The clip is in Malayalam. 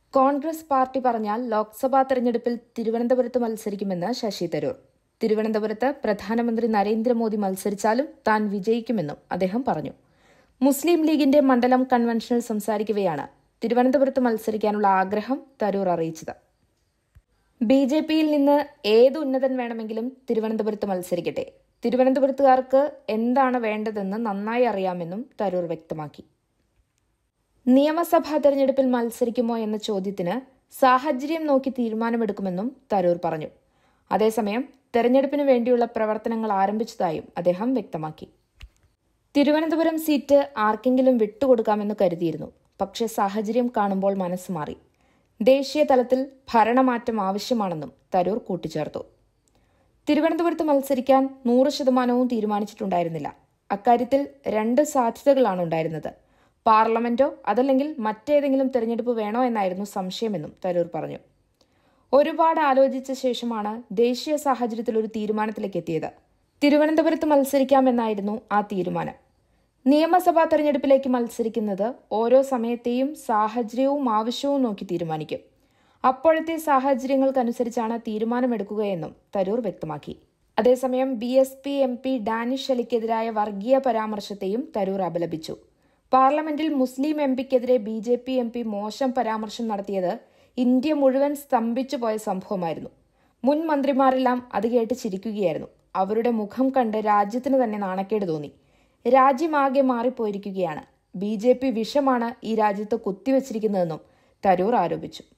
കോൺഗ്രസ് പാർട്ടി പറഞ്ഞാൽ ലോക്സഭാ തെരഞ്ഞെടുപ്പിൽ തിരുവനന്തപുരത്ത് മത്സരിക്കുമെന്ന് ശശി തരൂർ. തിരുവനന്തപുരത്ത് പ്രധാനമന്ത്രി നരേന്ദ്രമോദി മത്സരിച്ചാലും താൻ വിജയിക്കുമെന്നും അദ്ദേഹം പറഞ്ഞു. മുസ്ലിം ലീഗിന്റെ മണ്ഡലം കൺവെൻഷനിൽ സംസാരിക്കവെയാണ് തിരുവനന്തപുരത്ത് മത്സരിക്കാനുള്ള ആഗ്രഹം തരൂർ അറിയിച്ചത്. ബിജെപിയിൽ നിന്ന് ഏത് ഉന്നതൻ വേണമെങ്കിലും തിരുവനന്തപുരത്ത് മത്സരിക്കട്ടെ. തിരുവനന്തപുരത്തുകാർക്ക് എന്താണ് വേണ്ടതെന്ന് നന്നായി അറിയാമെന്നും തരൂർ വ്യക്തമാക്കി. നിയമസഭാ തെരഞ്ഞെടുപ്പിൽ മത്സരിക്കുമോ എന്ന ചോദ്യത്തിന് സാഹചര്യം നോക്കി തീരുമാനമെടുക്കുമെന്നും തരൂർ പറഞ്ഞു. അതേസമയം തെരഞ്ഞെടുപ്പിന് വേണ്ടിയുള്ള പ്രവർത്തനങ്ങൾ ആരംഭിച്ചതായും അദ്ദേഹം വ്യക്തമാക്കി. തിരുവനന്തപുരം സീറ്റ് ആർക്കെങ്കിലും വിട്ടുകൊടുക്കാമെന്ന് കരുതിയിരുന്നു. പക്ഷേ സാഹചര്യം കാണുമ്പോൾ മനസ്സ് മാറി. ദേശീയ തലത്തിൽ ഭരണമാറ്റം ആവശ്യമാണെന്നും തരൂർ കൂട്ടിച്ചേർത്തു. തിരുവനന്തപുരത്ത് മത്സരിക്കാൻ 100% തീരുമാനിച്ചിട്ടുണ്ടായിരുന്നില്ല. അക്കാര്യത്തിൽ 2 സാധ്യതകളാണ് ഉണ്ടായിരുന്നത്. പാർലമെന്റോ അതല്ലെങ്കിൽ മറ്റേതെങ്കിലും തെരഞ്ഞെടുപ്പ് വേണോ എന്നായിരുന്നു സംശയമെന്നും തരൂർ പറഞ്ഞു. ഒരുപാട് ആലോചിച്ച ശേഷമാണ് ദേശീയ സാഹചര്യത്തിൽ ഒരു തീരുമാനത്തിലേക്ക് എത്തിയത്. തിരുവനന്തപുരത്ത് മത്സരിക്കാമെന്നായിരുന്നു ആ തീരുമാനം. നിയമസഭാ തെരഞ്ഞെടുപ്പിലേക്ക് മത്സരിക്കുന്നത് ഓരോ സമയത്തെയും സാഹചര്യവും ആവശ്യവും നോക്കി തീരുമാനിക്കും. അപ്പോഴത്തെ സാഹചര്യങ്ങൾക്കനുസരിച്ചാണ് തീരുമാനമെടുക്കുകയെന്നും തരൂർ വ്യക്തമാക്കി. അതേസമയം BSP MP ഡാനിഷ് അലിക്കെതിരായ വർഗീയ പരാമർശത്തെയും തരൂർ അപലപിച്ചു. പാർലമെന്റിൽ മുസ്ലിം MPക്കെതിരെ BJP MP മോശം പരാമർശം നടത്തിയത് ഇന്ത്യ മുഴുവൻ സ്തംഭിച്ചു പോയ സംഭവമായിരുന്നു. മുൻ മന്ത്രിമാരെല്ലാം അത് കേട്ട് ചിരിക്കുകയായിരുന്നു. അവരുടെ മുഖം കണ്ട് രാജ്യത്തിന് തന്നെ നാണക്കേട് തോന്നി. രാജ്യമാകെ മാറിപ്പോയിരിക്കുകയാണ്. BJP വിഷമാണ് ഈ രാജ്യത്ത് കുത്തിവച്ചിരിക്കുന്നതെന്നും തരൂർ ആരോപിച്ചു.